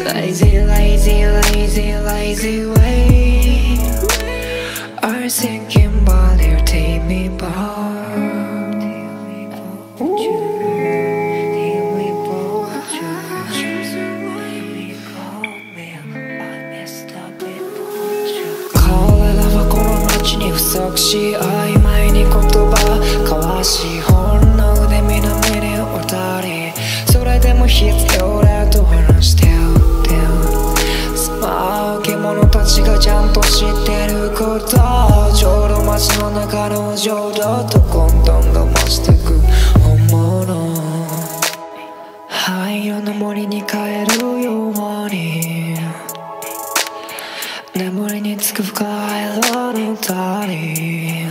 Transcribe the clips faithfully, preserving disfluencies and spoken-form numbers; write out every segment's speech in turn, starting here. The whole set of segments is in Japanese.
Lazy, lazy, lazy, lazy way. I was thinking about you, take me back.不足し曖昧に言葉交わし本能でみな目に渡りそれでも必要だと話してよスマー獣たちがちゃんと知ってることちょうど街の中の浄土と混沌が増してく本物灰色の森に帰るように眠りにつく深い色の谷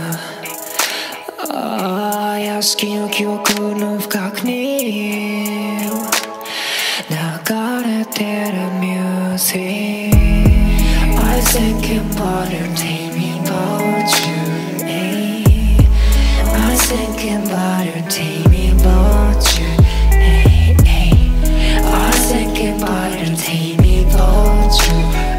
ああ屋敷の記憶の深くに流れてるミュージック I thinking about you, take me about you I thinking about you, take me about you I thinking about you, take me about you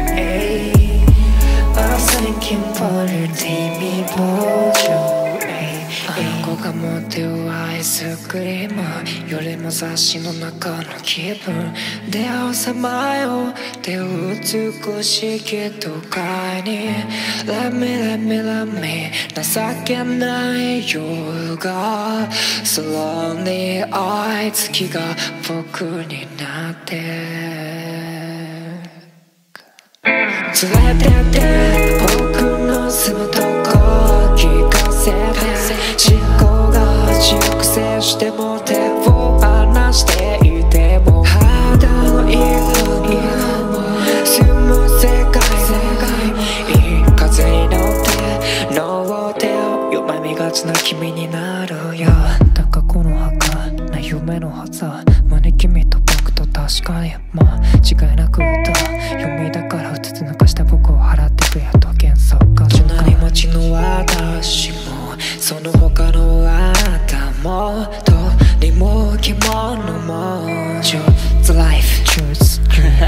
Thinking about your baby bojo あの子が持ってるアイスクリームよりも雑誌の中の気分出会うさまよ手を美しいけど買いに Let me let me let me 情けない夜が空に合い月が僕になって連れてって僕の住むとこ聞かせて思考が熟成しても手を離していても肌の色に住む世界いい風に乗って乗って夢見がちな君になるよ高子の墓な夢のはず招き君と僕と確かにまあ違いなく歌読みだからうつつ抜かした僕を払ってくれと幻想が隣町の私もその他のあなたもどにも着物も Choose life choose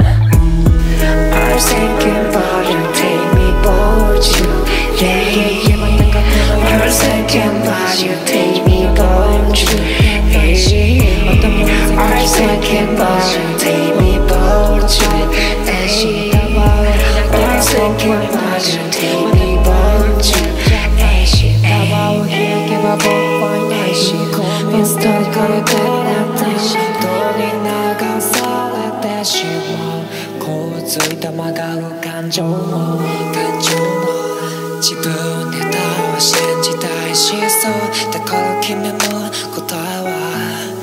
I was thinking about you take me about you yeah I was thinking about you take me about you I was thinking about you take me about you I was thinking about you take me about you 泡を開けば僕はいないし水と浮かれてなった人に流されてしまうこうついた曲がる感情も感情も自分でたを信じたいしそうだから君も答えは